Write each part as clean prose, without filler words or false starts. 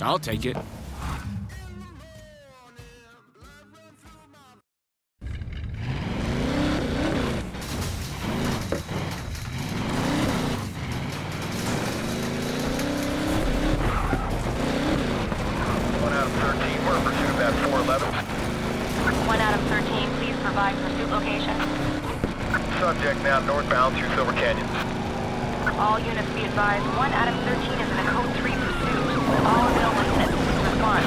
I'll take it. Subject now northbound through Silver Canyon. All units be advised, 1 out of 13 is in a code 3 pursuit. All available units, please respond.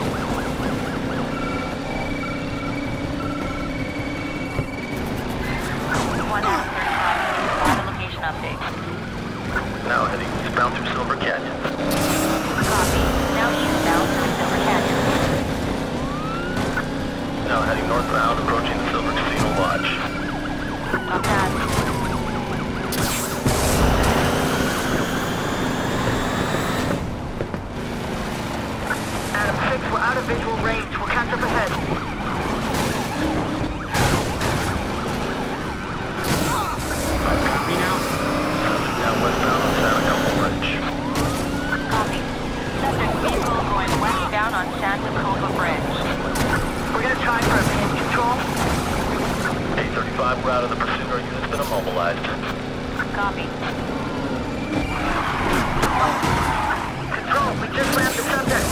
1 out of 35, provide a location update. Now heading eastbound through Silver Canyon. Copy. Now eastbound through Silver Canyon. Now heading northbound, approaching the Silver Casino Lodge. Not bad. Adam 6, we're out of visual range. We'll catch up ahead. Copy now? Now westbound on Santa Cova Bridge. Copy. Subject vehicle going westbound on Santa Cova Bridge. We're gonna try for a pin control. 835, we're out of the pursuit. Our unit's been immobilized. Copy. Control, we just rammed the subject.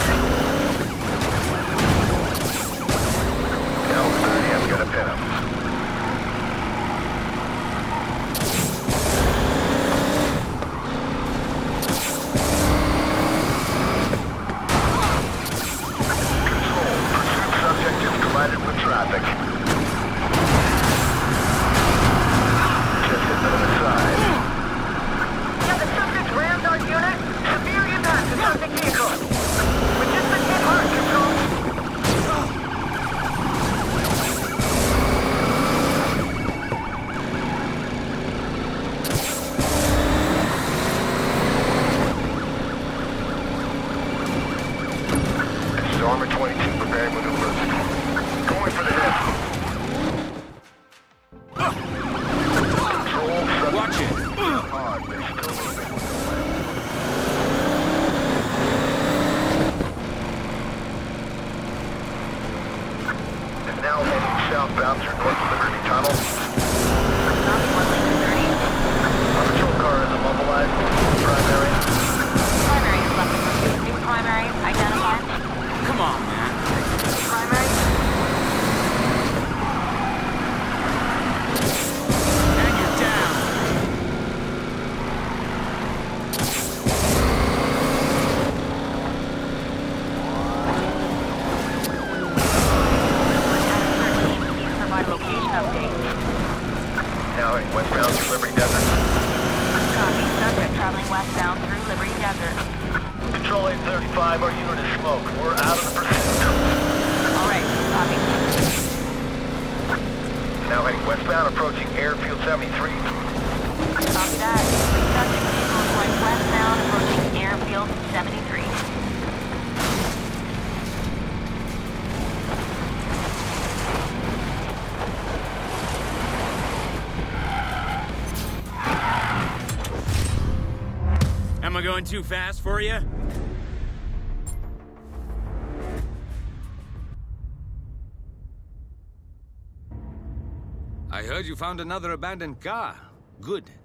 Now 30, I'm gonna pin him. Control, pursuit subject is collided with traffic. Yeah, the subject rammed our unit. Severe impact to subject vehicle. We just been hit hard, Control. Stormer 22 preparing maneuvers. Going for the hit. Watch it. Hard, they're still moving. And now heading southbound through North Liberty Tunnel. Copy, 1 lane 30. Our patrol car is immobilized. Primary. Primary is left in pursuit. New primary, identified. Come on, man. Primary. And you're down. Please provide location update. Now heading westbound through Liberty Desert. Copy. Subject traveling westbound through Liberty Desert. Control 835, our unit is smoked. We're out of the pursuit. All right. Copy. Now heading westbound, approaching Airfield 73. Copy that. Subject vehicle going westbound, approaching Airfield 73. Am I going too fast for you? I heard you found another abandoned car. Good.